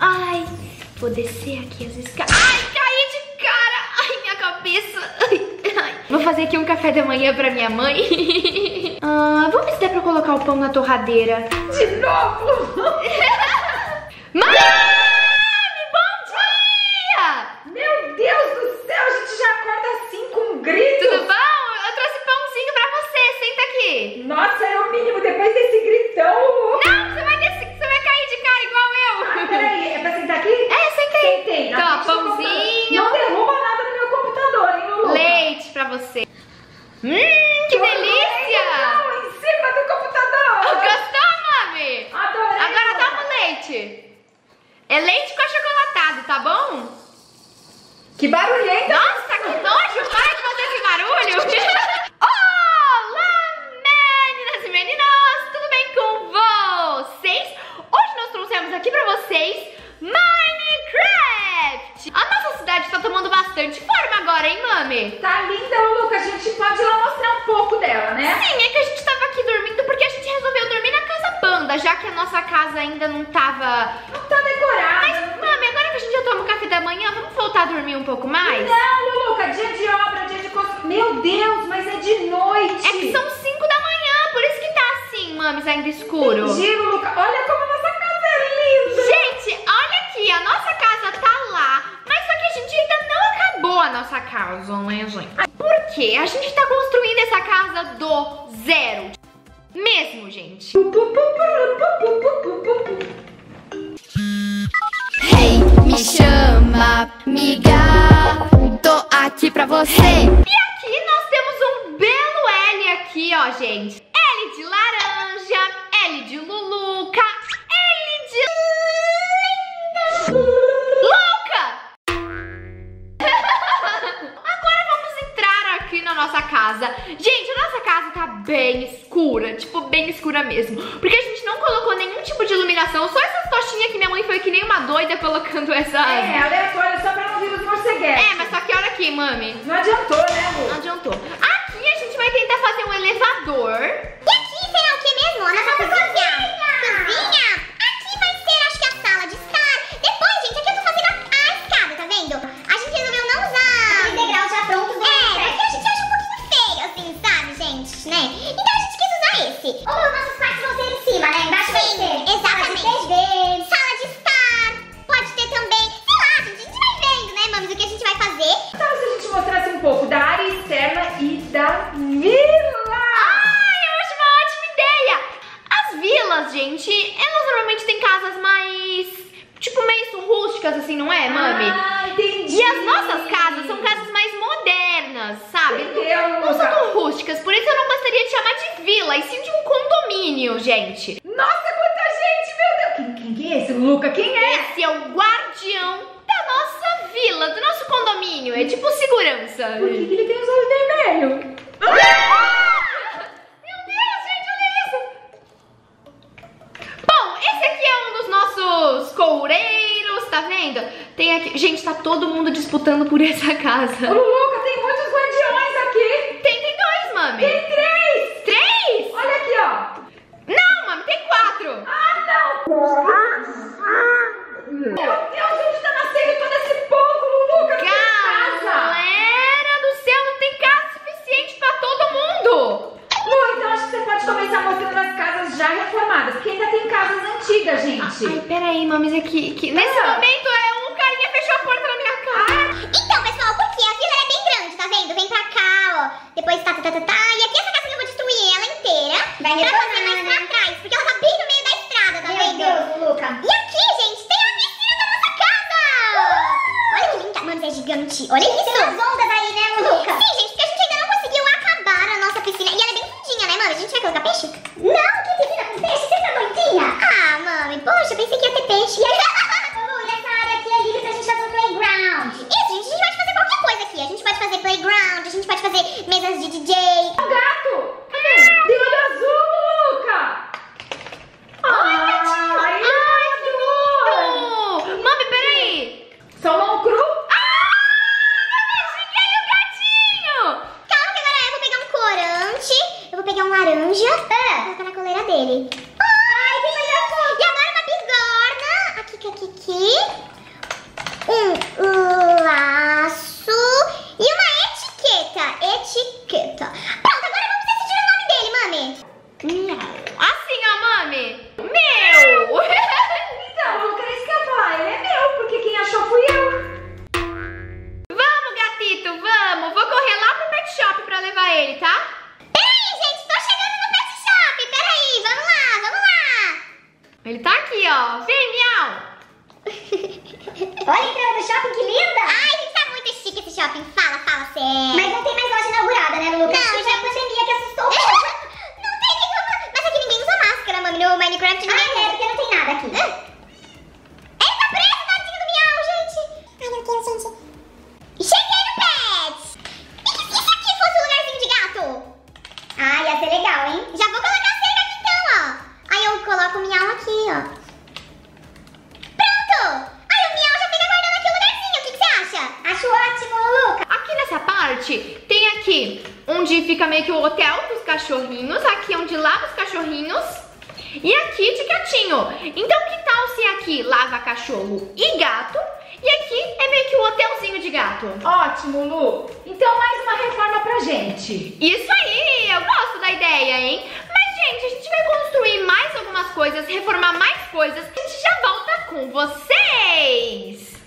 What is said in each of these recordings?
Ai, vou descer aqui as escadas. Ai, caí de cara. Ai, minha cabeça. Ai. Vou fazer aqui um café da manhã pra minha mãe. Vamos ver se dá pra colocar o pão na torradeira. De novo! Mãe! Bom dia! Meu Deus do céu, a gente já acorda assim com um grito. Tudo bom? Eu trouxe pãozinho pra você. Senta aqui. Nossa, é o mínimo depois desse gritão. Não, você vai cair de cara igual eu. Peraí, é pra sentar aqui? É, sentei. Sentei. Então, pãozinho. Não derruba nada no meu computador, hein, Lulu? Leite pra você. Que delícia! Não, em cima do computador. Gostou, mami? Adorei. Agora toma leite. É leite com achocolatado, tá bom? Que barulhento. Nossa, tá com nojo? Para de fazer esse barulho. Olá, meninas e meninos. Tudo bem com vocês? Hoje nós trouxemos aqui pra vocês Minecraft. A nossa cidade tá tomando bastante forma agora, hein, mami? Tá linda, Lulu, a gente pode ir lá mostrar um pouco dela, né? Sim, é que a gente tava aqui dormindo porque a gente resolveu dormir na casa banda, já que a nossa casa ainda não tava... Não tá decorada. Mas, mami, agora que a gente já toma o café da manhã, vamos voltar a dormir um pouco mais? Não, Luluca, dia de obra, dia de construção. Meu Deus, mas é de noite. É que são 5 da manhã, por isso que tá assim, mames, ainda escuro. Entendi, Luluca. Olha como a nossa casa é linda. Gente, olha aqui, a nossa casa tá lá, mas só que a gente ainda não acabou a nossa casa, né, gente? Por quê? A gente tá construindo essa casa do zero. Mesmo, gente. Hey, me chama, miga, tô aqui pra você. E aqui nós temos um belo L aqui, ó, gente. L de laranja, L de Luluca, L de... louca! Agora vamos entrar aqui na nossa casa. Gente, a nossa casa tá bem escura, tipo, bem escura mesmo. Porque a gente não colocou nenhum tipo de iluminação, só essas tochinhas que minha mãe foi que nem uma doida colocando essas... É, aleatório, só pra não vir os morceguetes. É, mas só que olha aqui, mami. Não adiantou, né, Lu? Não adiantou. Aqui a gente vai tentar fazer um elevador. E aqui será o que mesmo? Na nossa cozinha. Cozinha? Aqui vai ser, acho que a sala de estar. Depois, gente, aqui eu tô fazendo a escada, tá vendo? A gente resolveu não usar... Aquele degrau já pronto. Porque a gente acha um pouquinho feio, assim, sabe, gente, né? Então a gente quis usar esse. Ou os nossos quartos vão ser em cima, né? Embaixo vai ter. Exatamente. Sala de estar. Pode ter também, sei lá, gente, a gente vai vendo, né, mames, o que a gente vai fazer. Então, se a gente mostrasse um pouco da área externa e da vila. Ai, eu acho uma ótima ideia. As vilas, gente, elas normalmente têm casas mais, tipo, meio rústicas, assim, não é, mami? Ah, entendi. E as nossas casas são casas mais modernas, sabe? Entendeu, Não são Luca? tão rústicas, por isso eu não gostaria de chamar de vila, e sim de um condomínio, gente. Nossa, quanta gente, meu Deus. Quem é esse, Luca? Quem é? Esse é o guardião da nossa vila, do nosso condomínio. É tipo segurança. Por que ele tem os olhos vermelhos? Meu Deus, gente, olha isso. Bom, esse aqui é um dos nossos coureiros, tá vendo? Tem aqui... Gente, tá todo mundo disputando por essa casa. Ô, Luca, tem muitos guardiões aqui. Tem 2, mami. Tem 3. 3? Olha aqui, ó. Não, mami, tem 4. Ah, não. Meu Deus, onde tá nascendo todo esse povo, Luca? Que casa. Galera do céu, não tem casa suficiente pra todo mundo. Lu, então acho que você pode começar mostrando as casas já reformadas, porque ainda tem casas antigas, gente. Ai, peraí, mames, aqui. Nesse momento, um carinha fechou a porta na minha cara. Então, pessoal, porque a vila é bem grande, tá vendo? Vem pra cá, ó. Depois tá. E aqui essa casa que eu vou destruir ela inteira. Pra fazer mais pra trás, porque ela tá bem no meio da estrada, tá vendo? Meu Deus, Luca. E aqui, gente, tem a piscina da nossa casa. Olha que linda. Mano, é gigante. Olha isso. Tem umas ondas aí, né, Luca? Sim, gente, porque a gente ainda não conseguiu acabar a nossa piscina. E ela é bem fundinha, né, mami? A gente vai colocar peixe? Não, que piscina com peixe? Você tá doidinha? Ah, mami, poxa, pensei que ia ter peixe. Lu, essa área aqui é livre pra gente fazer um playground. Isso, gente, a gente pode fazer qualquer coisa aqui. A gente pode fazer playground, a gente pode fazer mesas de DJ. Um gato. Cadê? Tem olho azul, Luca. Ele tá aqui, ó. Vem, miau. Olha a entrada do shopping, que linda! Ai, gente, tá muito chique esse shopping. Fala, sério. Mas não tem mais loja inaugurada, né, Lulu? Não, já a pandemia que assustou. Não tem nenhuma. Mas aqui ninguém usa máscara, mami. No Minecraft ninguém usa. Porque não tem nada aqui. Ele tá preso, tadinho do miau, gente. Ai, meu Deus, gente. Cheguei no Pets. E se aqui fosse um lugarzinho de gato? Ah, ia ser legal, hein? Já vou colocar a cerca aqui então, ó. Aí eu coloco o miau aqui, ó. Acho ótimo, Luca. Aqui nessa parte, tem aqui onde fica meio que o hotel dos cachorrinhos. Aqui é onde lava os cachorrinhos. E aqui de gatinho. Então que tal se aqui lava cachorro e gato? E aqui é meio que o hotelzinho de gato. Ótimo, Lu. Então mais uma reforma pra gente. Isso aí, eu gosto da ideia, hein? Mas, gente, a gente vai construir mais algumas coisas, reformar mais coisas. A gente já volta com vocês.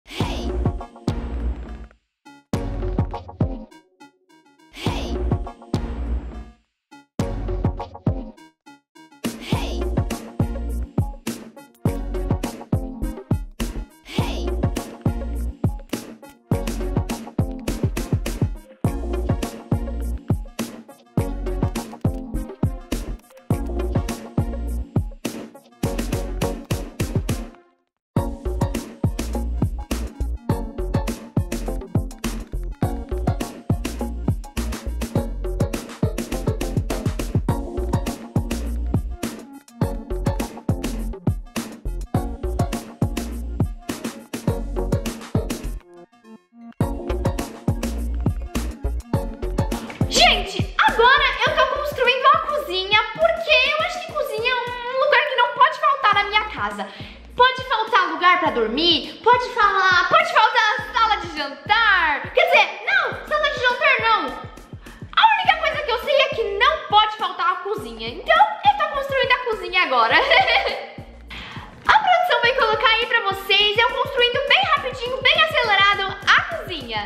Gente, agora eu tô construindo a cozinha porque eu acho que cozinha é um lugar que não pode faltar na minha casa. Pode faltar lugar pra dormir, pode faltar sala de jantar. Quer dizer, não, sala de jantar não. A única coisa que eu sei é que não pode faltar a cozinha. Então eu tô construindo a cozinha agora. A produção vai colocar aí pra vocês, eu construindo bem rapidinho, bem acelerado a cozinha.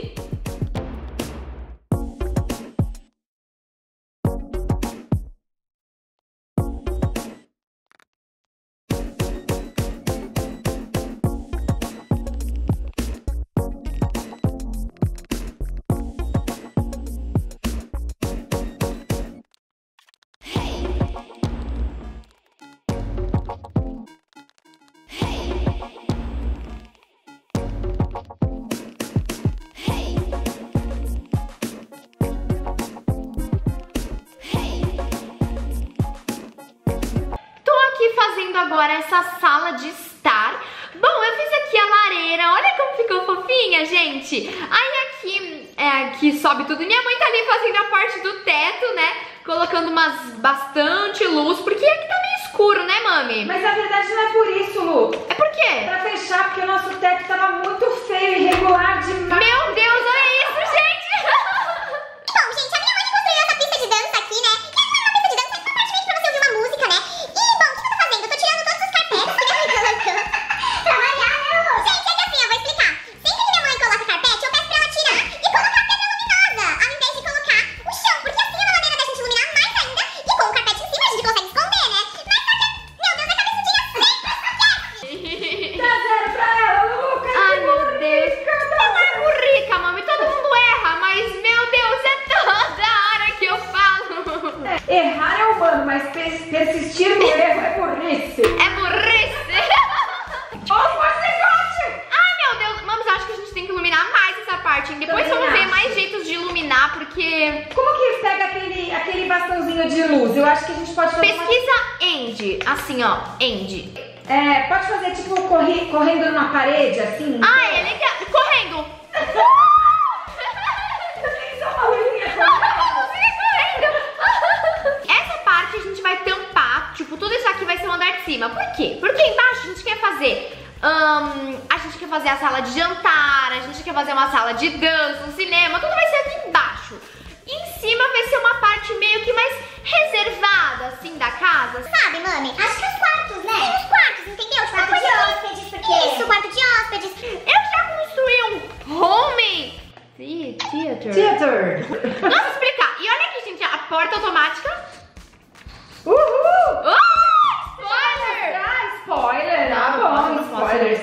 Fazendo agora essa sala de estar. Bom, eu fiz aqui a lareira. Olha como ficou fofinha, gente. Aí aqui sobe tudo. Minha mãe tá ali fazendo a parte do teto, né? Colocando bastante luz, porque aqui tá meio escuro, né, mami? Mas na verdade não é por isso, Lu. É por quê? É pra fechar, porque o nosso teto tava muito feio e irregular demais. Meu Deus, olha isso, gente! Bom, gente, a minha mãe construiu essa pista de dança aqui, né? E é uma pista de dança compartilhante pra você ouvir uma música, né? E, bom, o que eu tô fazendo? Eu tô tirando todos os carpetes que minha mãe colocou. Trabalhar, né, Lu? Gente, é que assim, eu vou explicar. Sempre que minha mãe coloca carpete, eu peço pra ela tirar e colocar a pedra luminosa, ao invés de colocar o chão, porque assim é uma maneira da gente iluminar mais ainda. E com o carpete em cima a gente consegue esconder, né? Mas só que, meu Deus, a cabeçudinha sempre esquece. Dá zero pra ela, Lu. Ai, meu Deus. Ela é burrica, mami. Todo mundo erra, mas, meu Deus, é toda hora que eu falo. Errar é humano, mas persistir no erro é burrice. É burrice. Ou você gosta. Ai, meu Deus. Vamos, acho que a gente tem que iluminar mais essa parte, hein? Depois Também vamos ver acho. mais jeitos de iluminar, porque... Como que pega aquele bastãozinho de luz? Eu acho que a gente pode fazer Pesquisa end. Assim, ó. End. pode fazer tipo correndo numa parede, assim. Ah, é legal. Correndo. Essa parte a gente vai tampar. Tipo, tudo isso aqui vai ser o andar de cima. Por quê? Porque embaixo a gente quer fazer... a gente quer fazer a sala de jantar, a gente quer fazer uma sala de dança, um cinema, tudo vai ser aqui embaixo. E em cima vai ser uma parte meio que mais reservada, assim, da casa. Sabe, mami? Acho que os quartos, né? Tem os quartos, entendeu? Tipo, quarto de hóspedes, porque... Isso, quarto de hóspedes. Eu já construí um home theater. Vamos explicar. E olha aqui, gente, a porta automática. Uhul! Oh, spoiler!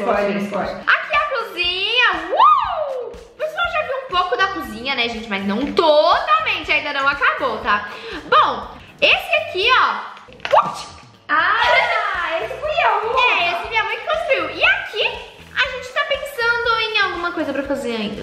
Spoiler. Aqui é a cozinha. O pessoal já viu um pouco da cozinha, né, gente? Mas não totalmente, ainda não acabou, tá? Bom, esse aqui, ó. Esse fui eu. Esse minha mãe que construiu. E aqui, a gente tá pensando em alguma coisa pra fazer ainda.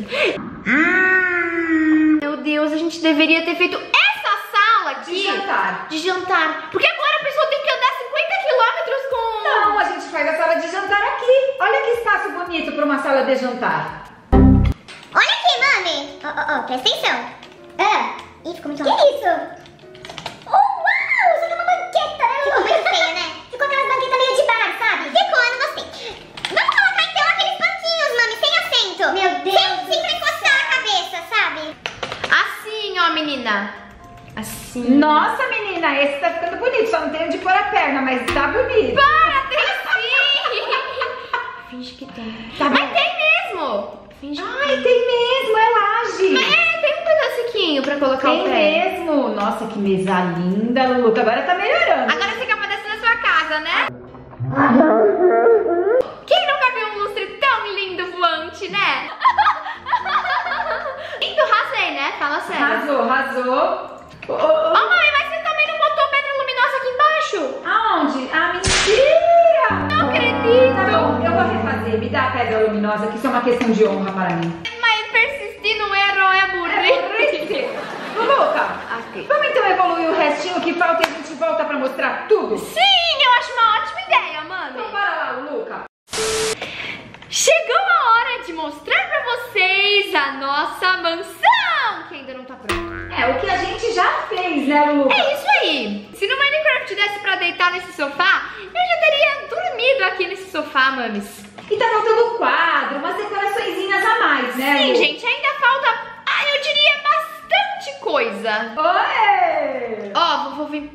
Meu Deus, a gente deveria ter feito essa sala aqui. De jantar. Porque agora a pessoa tem que andar 50 quilômetros com... Não, a gente faz a sala de jantar aqui. Olha que espaço bonito pra uma sala de jantar. Olha aqui, mami. Presta atenção. Ih, ficou muito alto. Que isso? Uau, isso aqui é uma banqueta, né? Ficou muito feia, né? Ficou aquelas banquetas meio de bar, sabe? Ficou, eu não gostei. Vamos colocar então aqueles banquinhos, mami, sem assento. Meu Deus. Sem pra encostar a cabeça, sabe? Assim, ó, menina. Assim. Nossa, menina, esse tá ficando bonito. Só não tem onde pôr a perna, mas tá bonito. Para, tem sim. Finge que tem. Tá Mas bom. tem mesmo. Finge que Ai, tem mesmo, é laje. Mas tem um pedacinho pra colocar Tem o pé. mesmo. Nossa, que mesa linda, Luluca. Agora tá melhorando. Agora você quer fazer isso na sua casa, né? Quem nunca viu um lustre tão lindo voante, né? Lindo, rasei, né? Fala sério. Arrasou. Ô, mãe, mas você também não botou pedra luminosa aqui embaixo? Aonde? Ah, mentira! Não acredito. Tá bom, eu vou refazer. Me dá a pedra luminosa, que isso é uma questão de honra para mim. Mas persistir no erro é burrice. Luluca, Ok. vamos então evoluir o restinho que falta e a gente volta pra mostrar tudo? Sim, eu acho uma ótima ideia, mami. Então bora lá, Luluca. Chegou a hora de mostrar pra vocês a nossa mansão, que ainda não tá pronta. É o que a gente já fez, né, Luluca? É isso aí. Se no Minecraft desse pra deitar nesse sofá, eu já teria dormido aqui nesse sofá, mames. E tá faltando quadro, umas decoraçõezinhas a mais, né, Sim, Lu? gente, ainda falta, eu diria, bastante coisa. Oi! Ó, vou vir...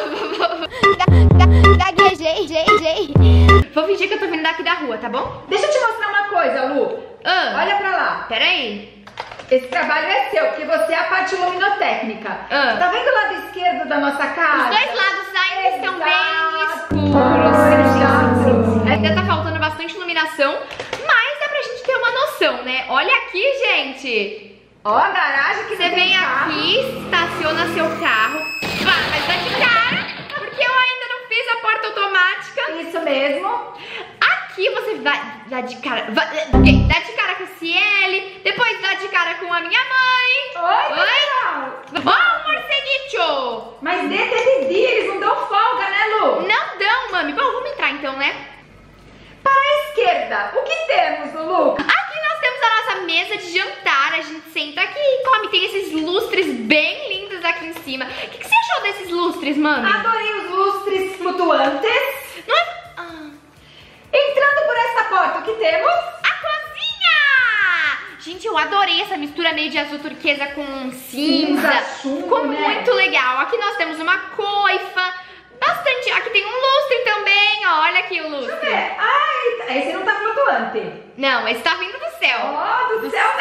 Gaguejei. Vou fingir que eu tô vindo daqui da rua, tá bom? Deixa eu te mostrar uma coisa, Lu. Olha pra lá. Peraí. Esse trabalho é seu, porque você é a parte luminotécnica. Tá vendo o lado esquerdo da nossa casa? Os dois lados ainda estão bem Exato. escuros. Ainda tá faltando bastante iluminação, mas dá pra gente ter uma noção, né? Olha aqui, gente. Ó a garagem que Você vem aqui, estaciona seu carro, mas dá de cara, porque eu ainda não fiz a porta automática. Isso mesmo. Aqui você vai dar de cara, dá de cara com o Ciele, depois dá de cara com a minha mãe. Oi, pessoal. Ó, o morceguito! Mas desse dia eles não dão folga, né, Lu? Não dão, mami. Bom, vamos entrar então, né? Para a esquerda, o que temos, Lu? Aqui nós temos a nossa mesa de jantar. A gente senta aqui e come. Tem esses lustres bem lindos aqui em cima. O que você achou desses lustres, mami? Adorei os lustres flutuantes. Não é... Entrando por essa porta, o que temos? A cozinha! Gente, eu adorei essa mistura meio de azul turquesa com cinza. Chumbo, Ficou né? muito legal. Aqui nós temos uma coifa. Bastante. Aqui tem um lustre também, ó. Olha aqui o lustre. Ai, esse não tá flutuante. Não, esse tá vindo do céu. Ó, do céu.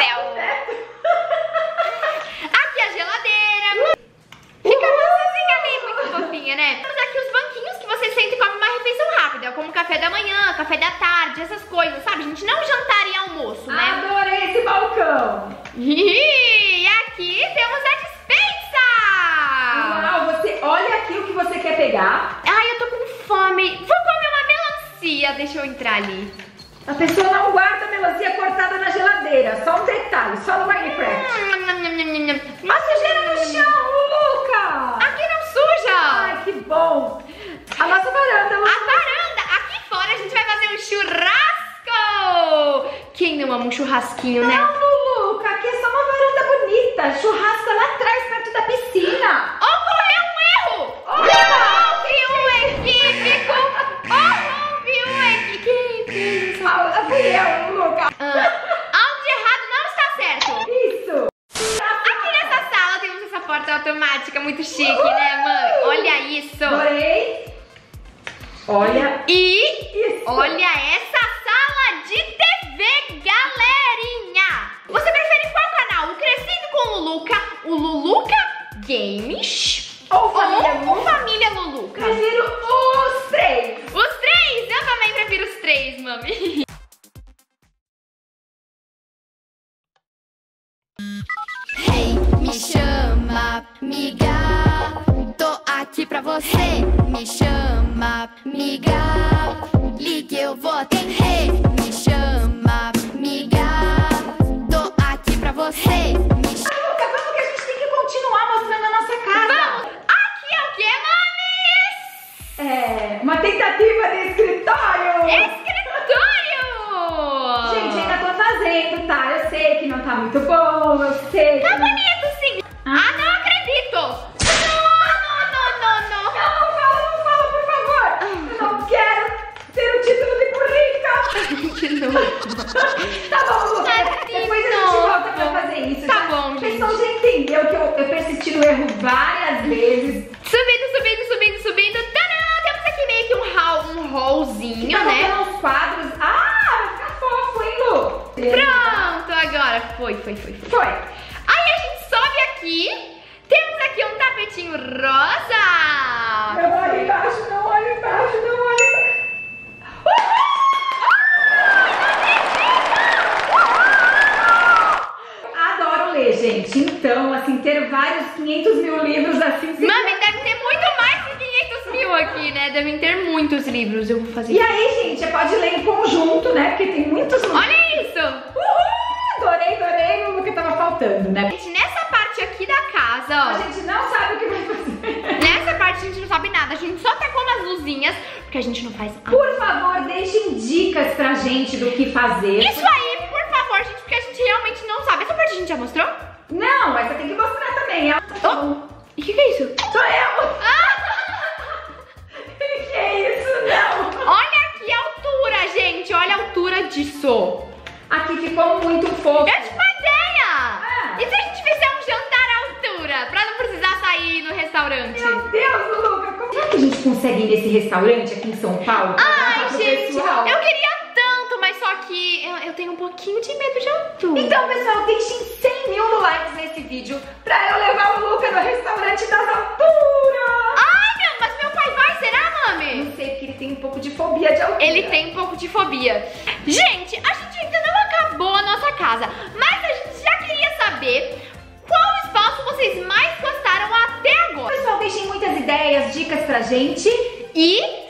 Aqui a geladeira. Fica uma cozinha ali, muito fofinha, né? Temos aqui os banquinhos que você senta e come uma refeição rápida, como café da manhã, café da tarde, essas coisas, sabe? A gente não jantar e almoço, né? Adorei esse balcão. E aqui temos a dispensa. Uau, você olha aqui o que você quer pegar. Ai, eu tô com fome. Vou comer uma melancia. Deixa eu entrar ali. A pessoa não guarda a melancia cortada na geladeira. Só um detalhe, só no Minecraft. A sujeira no chão, Luca! Aqui não suja. Ai, que bom. A nossa varanda, Lu. A varanda. Aqui fora a gente vai fazer um churrasco. Quem não ama um churrasquinho, né? Não, Luca, aqui é só uma varanda bonita. Churrasco lá atrás, perto da piscina. Ocorreu um erro. Houve um equívoco. Houve um equívoco. Fui eu, Luca. Algo de errado não está certo. Isso. Aqui nessa sala temos essa porta automática muito chique, né, mãe? Olha isso. Adorei. Olha. E Isso. olha essa sala de TV, galerinha. Você prefere qual canal? O Crescendo com o Luluca, o Luluca Games Ou Família ou o Família Luluca? Prefiro os três. Os três? Eu também prefiro os três, mami. miga. Tô aqui pra você, me chama, miga. Ligue, eu vou atender. Me chama, miga. Tô aqui pra você, me chama. Luca, vamos que a gente tem que continuar mostrando a nossa casa. Vamos! Aqui é o que, mames? É, uma tentativa de escritório. Escritório! Gente, ainda tô fazendo, tá? Eu sei que não tá muito bom, eu sei. Tá que não... bonito, sim. Ah, não acredito. Não fala, por favor. Eu não quero ter o título de burrica. De novo. Tá bom, Luca. Depois a gente volta pra fazer isso. Tá bom, gente. O pessoal já entendeu que eu persisti no erro várias vezes. Subindo. Tadã! Temos aqui meio que um hallzinho, Tá né? colocando uns quadros. Ah, vai ficar fofo, hein, Lu? Pronto, agora foi. Foi. Aí a gente sobe aqui. Temos aqui um tapetinho rosa. Não olha embaixo, não olha embaixo. Adoro ler, gente. Então, assim, ter vários 500 mil livros assim... Mami, deve ter muito mais de 500 mil aqui, né? Devem ter muitos livros. Eu vou fazer E aí, gente, você pode ler em conjunto, né? Porque tem muitos... Olha isso! Uhul! Adorei o que tava faltando, né? Gente, nessa parte aqui da casa, A ó. gente não sabe o que vai fazer. Nessa parte a gente não sabe nada. A gente só tacou umas luzinhas, porque a gente não faz nada. Por favor, deixem dicas pra gente do que fazer. Isso aí, por favor, gente, porque a gente realmente não sabe. Essa parte a gente já mostrou? Não, mas você tem que mostrar também. Oh, e o que é isso? Sou eu! Ah! Que é isso? Não! Olha aqui a altura, gente. Olha a altura disso. Aqui ficou muito fofo. Eu tive uma ideia. E se a gente fizer um jantar à altura? Pra não precisar sair no restaurante. Meu Deus, Luca! Será que a gente consegue ir nesse restaurante aqui em São Paulo? Ai, Pro gente, pessoal? eu queria tanto, mas só que eu tenho um pouquinho de medo de altura. Então, pessoal, deixem 100 mil likes nesse vídeo pra eu levar o Luca no restaurante das alturas. Ai, mas meu pai vai, será, mami? Não sei, porque ele tem um pouco de fobia de altura. Ele tem um pouco de fobia. Gente, a gente ainda não acabou a nossa casa, mas a gente já queria saber qual espaço vocês mais gostaram até agora. Pessoal, deixem muitas ideias, dicas pra gente. E